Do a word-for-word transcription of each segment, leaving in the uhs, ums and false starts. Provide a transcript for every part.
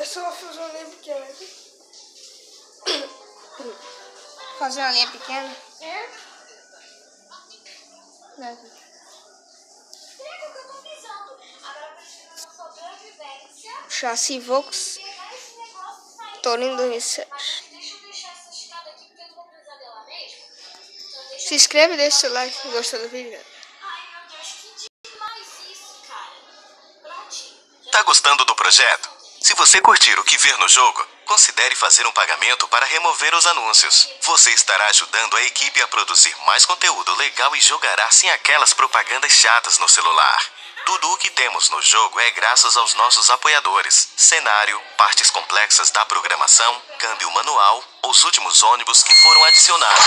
É só fazer uma linha pequena aqui. Fazer uma linha pequena? É? Não, aqui. Chassi Vox Torino dois mil e sete. Se inscreve e deixa o seu like se gostou do vídeo. Tá gostando do projeto? Se você curtir o que ver no jogo, considere fazer um pagamento para remover os anúncios. Você estará ajudando a equipe a produzir mais conteúdo legal e jogará sem aquelas propagandas chatas no celular. Tudo o que temos no jogo é graças aos nossos apoiadores. Cenário, partes complexas da programação, câmbio manual, os últimos ônibus que foram adicionados.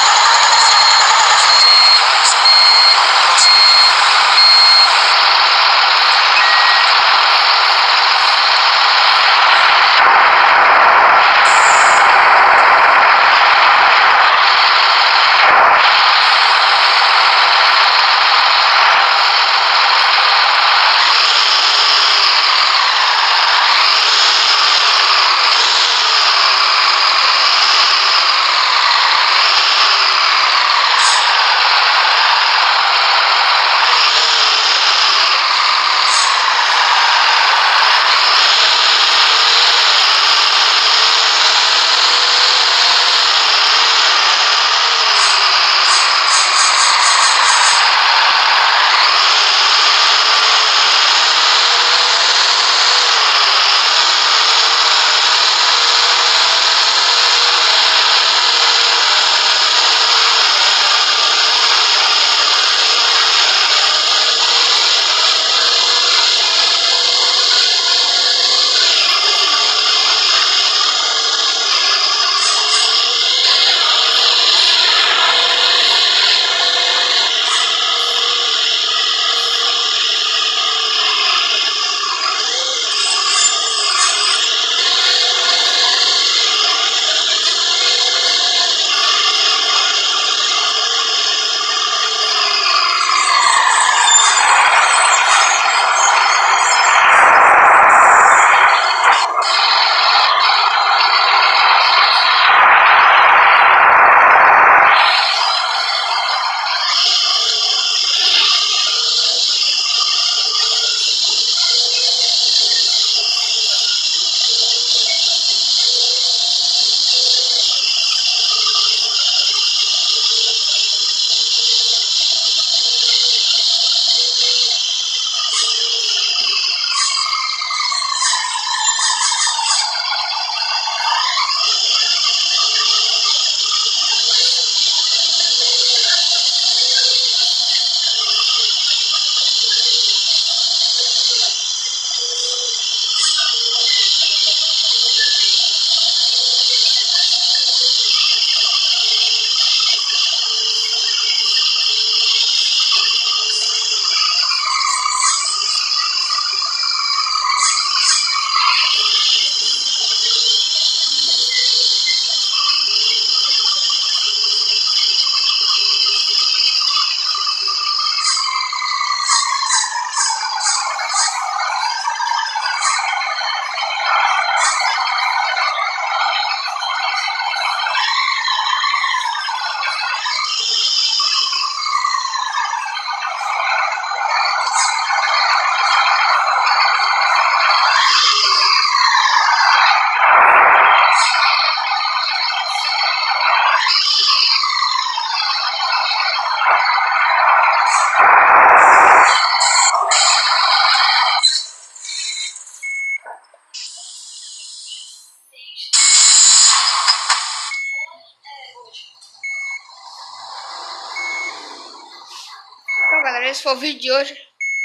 Galera, esse foi o vídeo de hoje.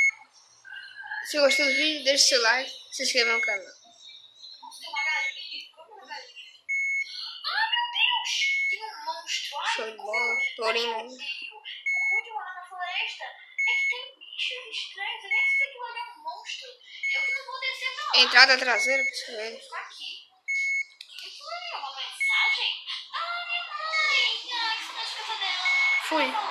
Se gostou do vídeo, deixe seu like, se inscreva no canal. Show de bola, Torino aí. O ruim de morar na floresta é que tem bichos estranhos. Eu nem sei se aquilo ali é um monstro. Eu que não vou descer pra lá. Entrada traseira, pra você ver. Tá aqui. O que aquilo ali é? Uma mensagem? Ah, minha mãe. Ah, que saudade de casa dela. Fui.